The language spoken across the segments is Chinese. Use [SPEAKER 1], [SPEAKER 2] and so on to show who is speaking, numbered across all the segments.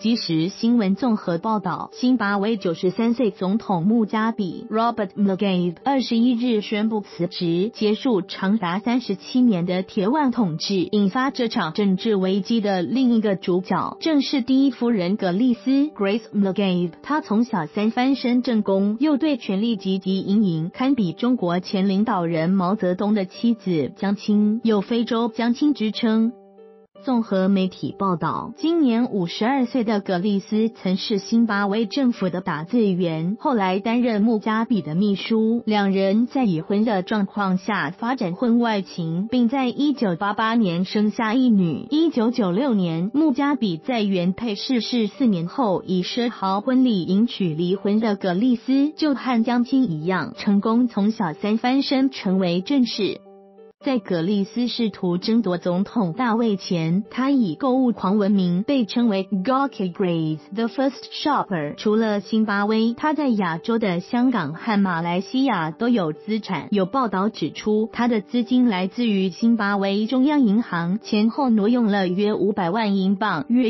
[SPEAKER 1] 即时新闻综合报道，辛巴威93岁总统穆加比 Robert Mugabe 21日宣布辞职，结束长达37年的铁腕统治。引发这场政治危机的另一个主角，正是第一夫人格丽斯 Grace Mugabe。她从小三番身正宫，又对权力汲汲营营，堪比中国前领导人毛泽东的妻子江青，有非洲江青之称。综合媒体报道，今年52岁的格丽斯曾是辛巴威政府的打字员，后来担任穆加比的秘书。两人在已婚的状况下发展婚外情，并在1988年生下一女。1996年，穆加比在原配逝世4年后，以奢豪婚礼迎娶离婚的格丽斯，就和江青一样，成功从小三翻身成为正室。在格丽斯试图争夺总统大位前，他以购物狂闻名，被称为 Gawky Grace the First Shopper。除了辛巴威，他在亚洲的香港和马来西亚都有资产。有报道指出，他的资金来自于辛巴威中央银行，前后挪用了约500万英镑，约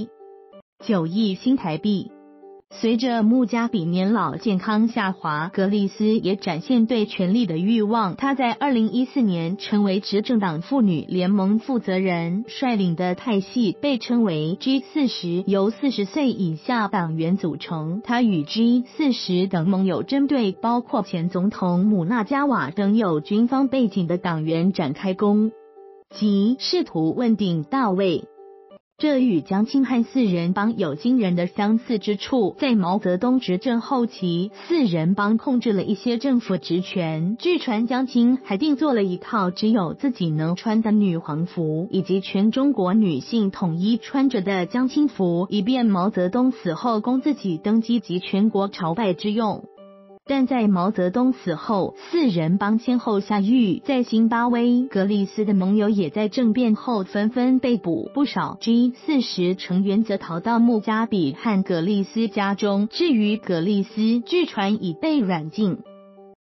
[SPEAKER 1] 1.9亿新台币。随着穆加比年老健康下滑，格丽斯也展现对权力的欲望。她在2014年成为执政党妇女联盟负责人，率领的派系被称为 G40， 由40岁以下党员组成。她与 G40 等盟友针对包括前总统姆纳加瓦等有军方背景的党员展开攻击，试图问鼎大位。这与江青和四人帮有惊人的相似之处。在毛泽东执政后期，四人帮控制了一些政府职权。据传江青还定做了一套只有自己能穿的女皇服，以及全中国女性统一穿着的江青服，以便毛泽东死后供自己登基及全国朝拜之用。但在毛泽东死后，四人帮先后下狱，在辛巴威，格丽斯的盟友也在政变后纷纷被捕，不少 G40 成员则逃到穆加比和格丽斯家中。至于格丽斯，据传已被软禁。